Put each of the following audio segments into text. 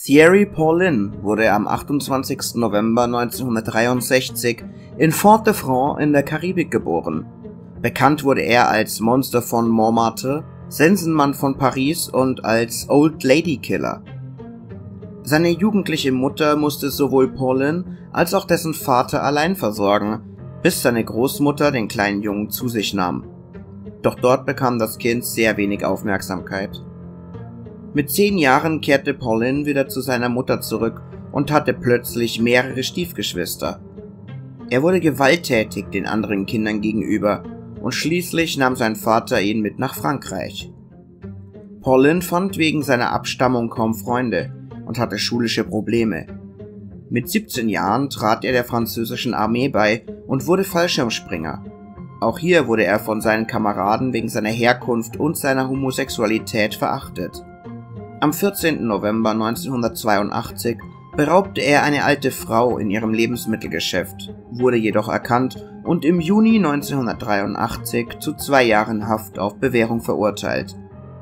Thierry Paulin wurde am 28. November 1963 in Fort-de-France in der Karibik geboren. Bekannt wurde er als Monster von Montmartre, Sensenmann von Paris und als Old Lady Killer. Seine jugendliche Mutter musste sowohl Paulin als auch dessen Vater allein versorgen, bis seine Großmutter den kleinen Jungen zu sich nahm. Doch dort bekam das Kind sehr wenig Aufmerksamkeit. Mit 10 Jahren kehrte Paulin wieder zu seiner Mutter zurück und hatte plötzlich mehrere Stiefgeschwister. Er wurde gewalttätig den anderen Kindern gegenüber und schließlich nahm sein Vater ihn mit nach Frankreich. Paulin fand wegen seiner Abstammung kaum Freunde und hatte schulische Probleme. Mit 17 Jahren trat er der französischen Armee bei und wurde Fallschirmspringer. Auch hier wurde er von seinen Kameraden wegen seiner Herkunft und seiner Homosexualität verachtet. Am 14. November 1982 beraubte er eine alte Frau in ihrem Lebensmittelgeschäft, wurde jedoch erkannt und im Juni 1983 zu 2 Jahren Haft auf Bewährung verurteilt.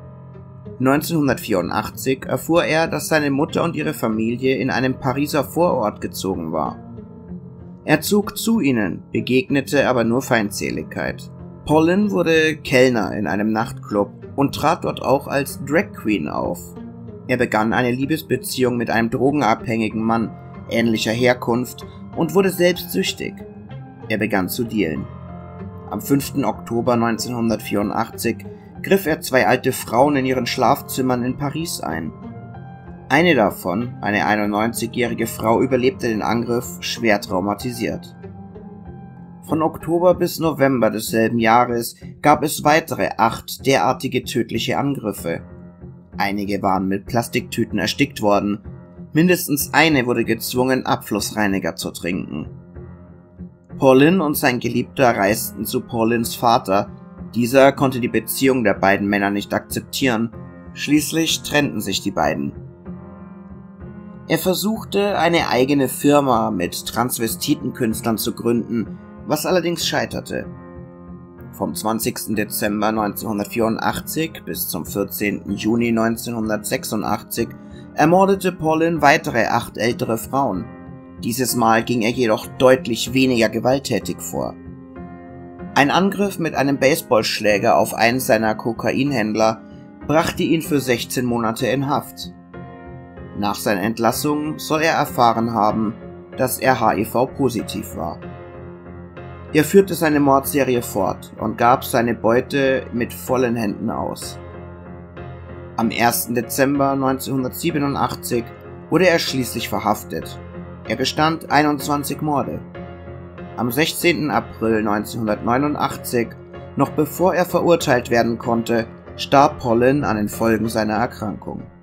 1984 erfuhr er, dass seine Mutter und ihre Familie in einem Pariser Vorort gezogen war. Er zog zu ihnen, begegnete aber nur Feindseligkeit. Paulin wurde Kellner in einem Nachtclub und trat dort auch als Drag Queen auf. Er begann eine Liebesbeziehung mit einem drogenabhängigen Mann ähnlicher Herkunft und wurde selbst süchtig. Er begann zu dealen. Am 5. Oktober 1984 griff er 2 alte Frauen in ihren Schlafzimmern in Paris ein. Eine davon, eine 91-jährige Frau, überlebte den Angriff schwer traumatisiert. Von Oktober bis November desselben Jahres gab es weitere 8 derartige tödliche Angriffe. Einige waren mit Plastiktüten erstickt worden, mindestens eine wurde gezwungen, Abflussreiniger zu trinken. Paulin und sein Geliebter reisten zu Paulins Vater. Dieser konnte die Beziehung der beiden Männer nicht akzeptieren, schließlich trennten sich die beiden. Er versuchte, eine eigene Firma mit Transvestitenkünstlern zu gründen, was allerdings scheiterte. Vom 20. Dezember 1984 bis zum 14. Juni 1986 ermordete Paulin weitere 8 ältere Frauen. Dieses Mal ging er jedoch deutlich weniger gewalttätig vor. Ein Angriff mit einem Baseballschläger auf einen seiner Kokainhändler brachte ihn für 16 Monate in Haft. Nach seiner Entlassung soll er erfahren haben, dass er HIV-positiv war. Er führte seine Mordserie fort und gab seine Beute mit vollen Händen aus. Am 1. Dezember 1987 wurde er schließlich verhaftet. Er gestand 21 Morde. Am 16. April 1989, noch bevor er verurteilt werden konnte, starb Paulin an den Folgen seiner Erkrankung.